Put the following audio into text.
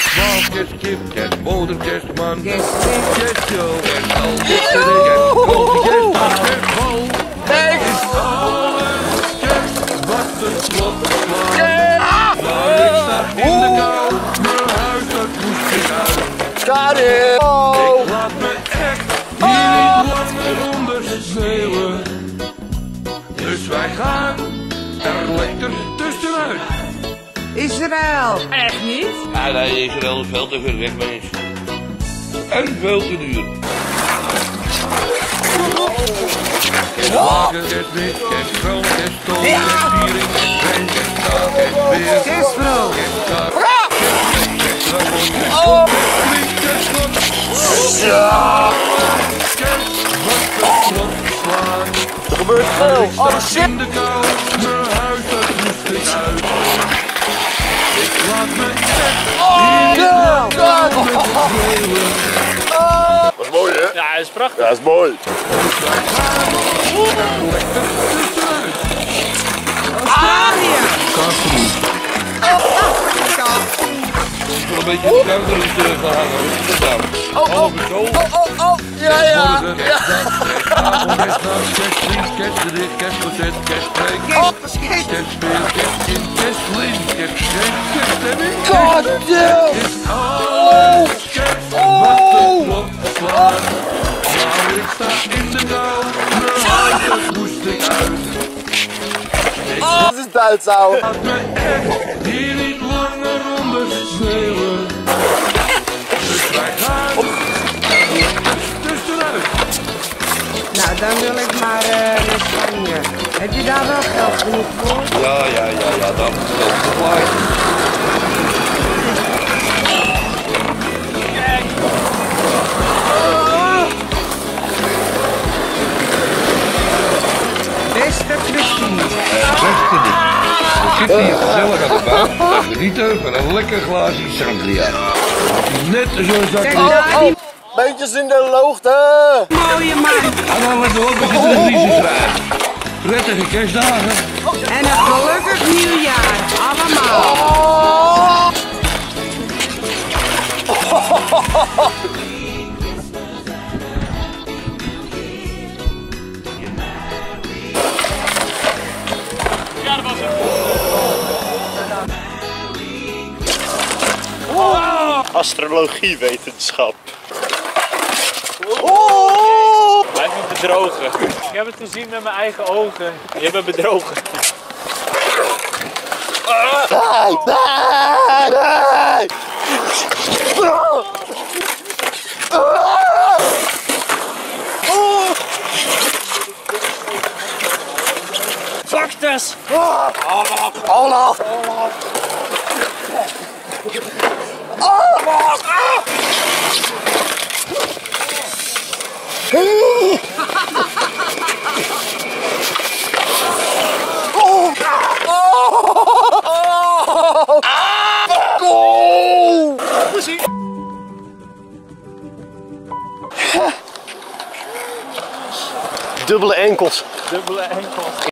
kerstbal, kerstkip, kerstboter, kerstman, Kerstmis. kerstshow, kerstal, kerstdrik, kerstkool, kerstdag, kerstbal. Thanks! Alles kerst, wat een slot slaan. Maar ik sta in de kou, mijn huis dat moest ik uit. Karin! Ik laat me echt hier niet langer onder sneeuwen. Dus wij gaan er lekker tussenuit. Israël! Echt niet? Ja, nee, Israël is veel te ver weg, mens. En veel te duur. Kerstwagen, kerstmis, kerstgroot, kerststol, kerstviering, kerstwijn, kerstdag, kerstbeer, Kerstbrood! kerstdag, kerstfeest, kerstdragon, kerstblind, kerstklok. Kerst, wat een klok slaan. Er gebeurt veel! Ik sta in de kou, mijn huis dat moest ik uit. Ik laat me echt hier niet langer schreeuwen. Dat is mooi, hè? Ja, dat is prachtig. Ja, dat is mooi. Australië! Kaasgroen. Wel een beetje de kouder is teruggehangen. Wat is dat nou? Halve zo. Ja, ja! Morgen, kerstdag, kerstavond, kerstnacht, kerstvriend, kerstgedicht, kerstconcert, kerstpreek, Kerstpakket! kerstspeel, kerstkind, kerstlint, kerstgeest, kerststemming, God damn! is alles kerst, wat een klok slaan. Maar ik sta in de kou, mijn huis dat moest ik uit. Dat is Duits, ouwe! Laat me echt hier niet langer onder sneeuwen. Dus wij gaan er lekker tussenuit. Nou, dan wil ik maar naar Spanje. Heb je daar wel geld genoeg voor? Ja, dat moet wel klaar. Beste Christine! Beste ding. We zitten hier gezellig aan de baan. Genieten van een lekker glaasje sangria. Net zo'n Kijk zakje. daar, die Beetjes in de loogte. mooie man! En dan let op, we zitten in Riesenstraat. Prettige kerstdagen. En een gelukkig nieuwjaar, allemaal! Ja, dat was het. Astrologiewetenschap. Blijf me bedrogen. Ik heb het gezien met mijn eigen ogen. Je hebt me bedrogen. Nee, nee, nee. Vaktes! Olaf. Dubbele enkels. Dubbele enkel.